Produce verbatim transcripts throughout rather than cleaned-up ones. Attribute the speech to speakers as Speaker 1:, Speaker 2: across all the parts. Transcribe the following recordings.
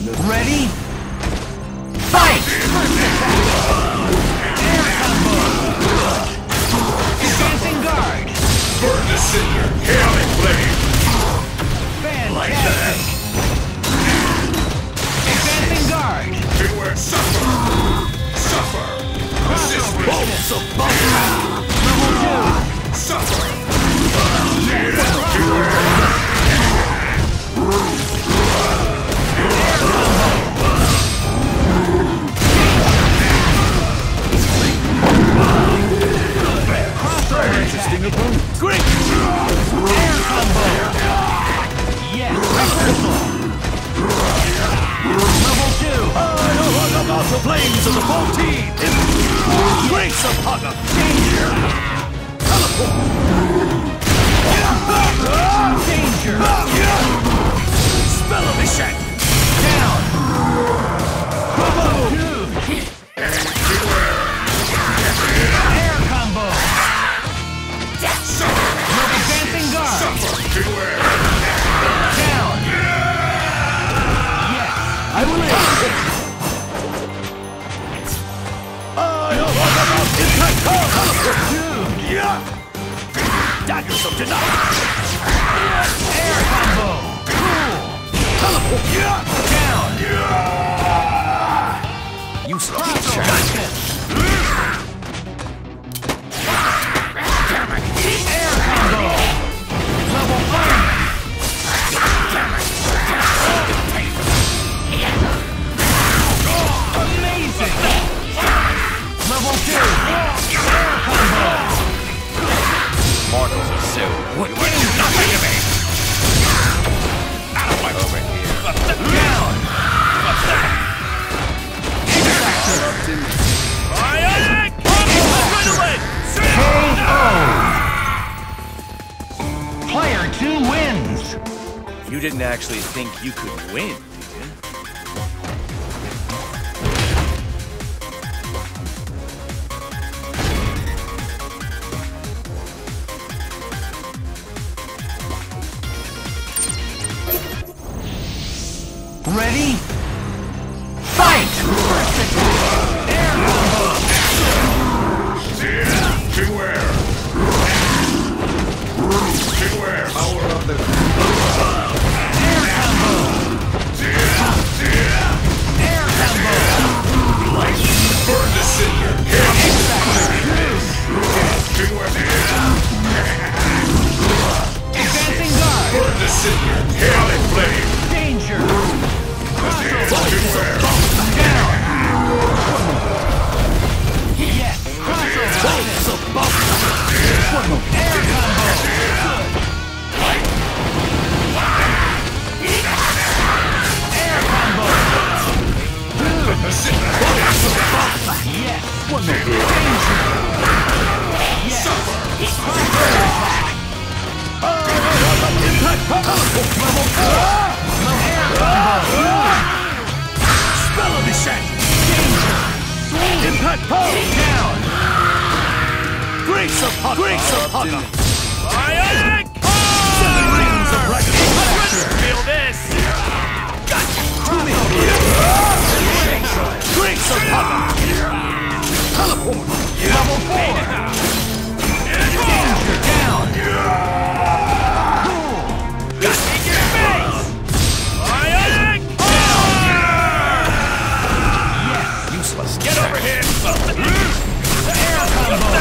Speaker 1: Ready? Fight! Air combo! Advancing guard!
Speaker 2: Burn the city! Chaotic blade!
Speaker 1: Fantastic! Advancing guard!
Speaker 2: Beware! Suffer! Suffer! Assist me!
Speaker 1: Bolts of Bulma! Level two!
Speaker 2: Suffer! Beware!
Speaker 1: Interesting opponent. Great! Air combo! Yes! Reversal! Level two!
Speaker 3: I know all about the flames of the fourteen! Grace of Haga!
Speaker 1: Danger!
Speaker 3: Teleport!
Speaker 1: Danger!
Speaker 3: Spell of the shed!
Speaker 1: Down!
Speaker 3: Combo!
Speaker 1: Air combo! Advancing guard!
Speaker 2: Suffer! Beware!
Speaker 1: Down! Yes!
Speaker 3: I will aid! I know all about impact power! Teleport! Yeah! Daggers of denial!
Speaker 1: Air combo! Cool!
Speaker 3: Teleport! Yeah!
Speaker 1: Down!
Speaker 3: Useless!
Speaker 1: Gotcha! Air combo! Level one! Amazing! Level two! Air combo!
Speaker 3: Mortals are so would would do nothing to me! Out of my over here!
Speaker 1: Down!
Speaker 3: Bionic! Right away!
Speaker 1: K O! Player two wins!
Speaker 3: You didn't actually think you could win, did you?
Speaker 1: Ready? Fight! Air combo!
Speaker 2: Beware! Beware! Power of the...
Speaker 1: Air combo! Air combo!
Speaker 2: Burn the city! Beware!
Speaker 1: Advancing guard!
Speaker 2: Burn the city! Chaotic blade!
Speaker 1: Danger!
Speaker 2: Beware!
Speaker 1: Down! Yes! Crossover! Air combo! Air combo! Yes!
Speaker 3: One more here.
Speaker 1: Danger! Yes! Crossover attack!
Speaker 3: Impact power!
Speaker 1: Level four! Air combo!
Speaker 3: Spell of the shed!
Speaker 1: Danger! Swing!
Speaker 3: Impact power!
Speaker 1: Down!
Speaker 3: Grace of Haga! Grace of Haga! Bionic! Seven rings of recognition! Feel this! Gotcha! Grace of Haga! Teleport!
Speaker 1: Level four! Danger! Down! Cool!
Speaker 3: Got in your face! Bionic!
Speaker 1: Yes!
Speaker 3: Useless! Get over here!
Speaker 1: Air combo!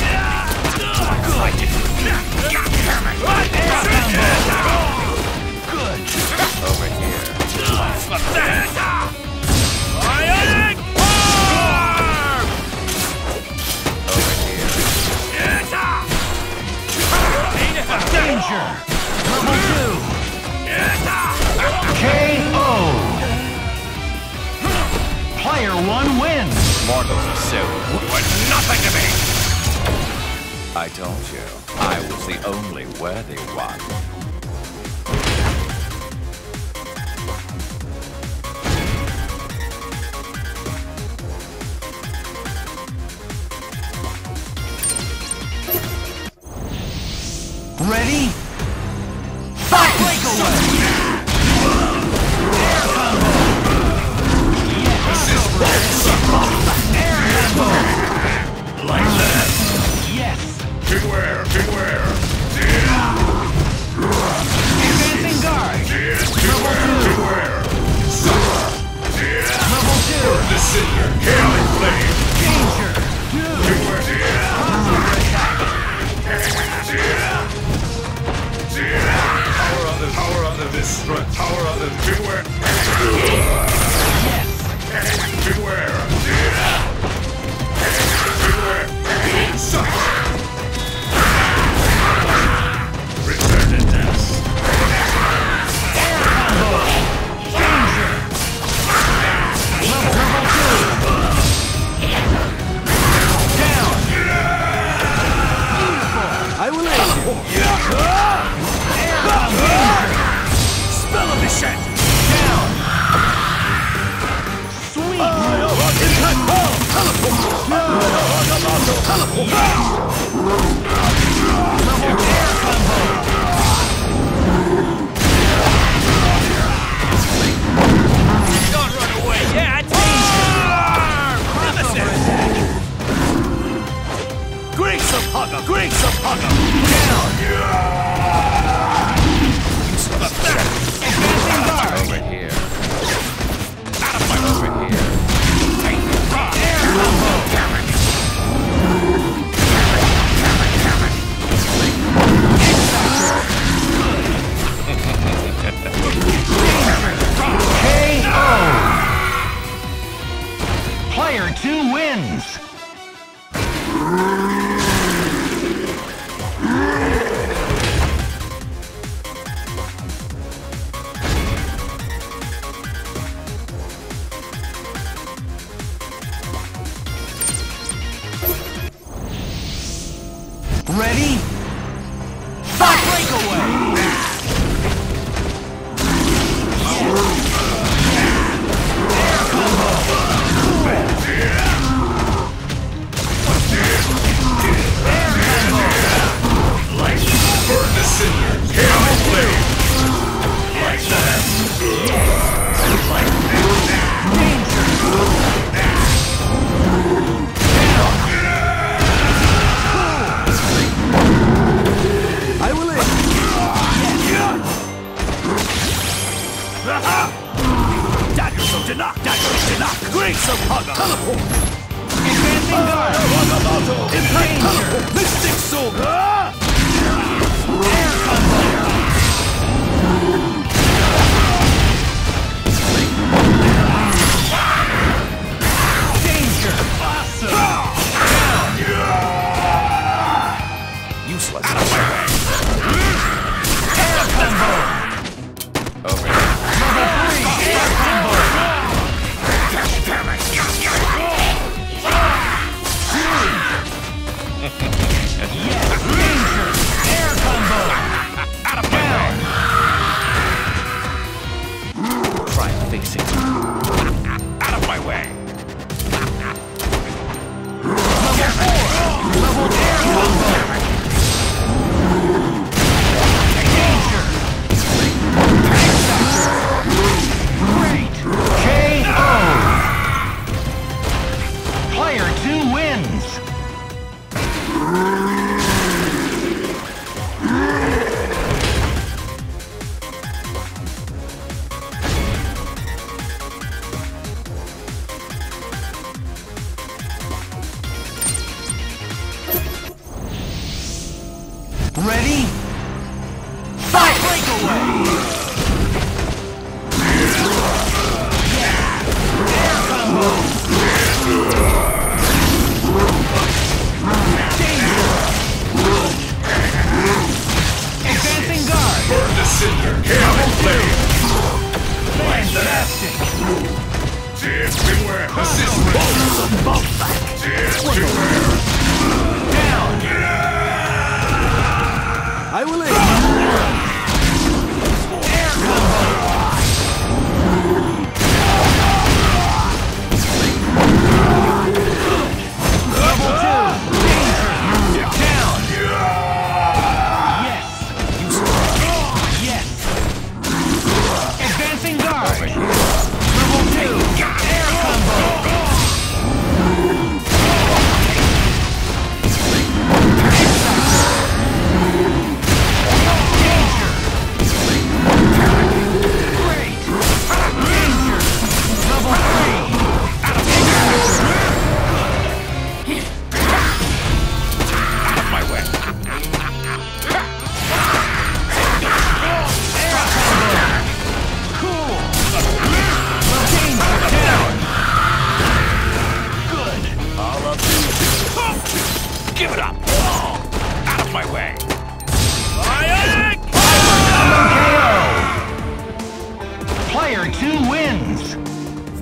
Speaker 1: Air combo! Good!
Speaker 3: Over here. Bionic! Arm! Over here.
Speaker 1: Danger! Level two! K O! Player one wins!
Speaker 3: Mortals are so worth nothing to me! I told you, I was the only worthy one.
Speaker 1: Ready? Fight! Breakaway! Air combo!
Speaker 2: destruct. Power of the beware. Beware. Beware. Suck. Return to dust.
Speaker 1: Danger! Level, level two! Down!
Speaker 4: I will aid you.
Speaker 1: Air combo!
Speaker 3: Spell of the shed.
Speaker 1: Down! Sweet! Level air combo!
Speaker 3: Don't run away yet. Nemesis. Greeks of Hugger. Greeks of Hugger.
Speaker 1: Down!
Speaker 5: Over here. Out of my over here.
Speaker 1: Air combo! K O! Player two wins! Ready? Fight! Breakaway! Air combo! Air combo!
Speaker 2: Burn the cinder. Chaotic flame. Like that.
Speaker 1: Danger!
Speaker 4: I will aid
Speaker 3: Daggers of Janak. Daggers of Janak. Greeks of Hugger. Teleport.
Speaker 1: Advancing guard!
Speaker 3: Impact.
Speaker 1: Danger!
Speaker 3: Mystic Sword.
Speaker 1: Air combo! Danger! Awesome!
Speaker 5: Useless.
Speaker 1: Air combo!
Speaker 5: Over here.
Speaker 1: Level three! Air combo! Yes! Danger! Air combo! Down!
Speaker 5: Try fixing. Out of my way.
Speaker 1: Level four! Level air combo! Danger! Great! K O! Player two wins! Ready? Fight! Breakaway! Air combo! Danger! Advancing guard!
Speaker 2: Burn the cinder. Chaotic flame.
Speaker 1: Fantastic!
Speaker 2: Beware. Assist. Beware.
Speaker 1: Down!
Speaker 4: I will aid
Speaker 1: Air combo! Level two! Danger! Down! Yes! Yes! Advancing guard! Level two! Air combo!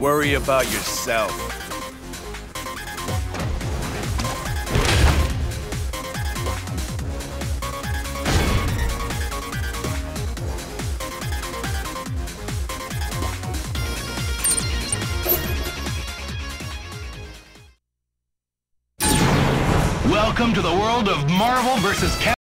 Speaker 3: Worry about yourself.
Speaker 6: Welcome to the world of Marvel versus.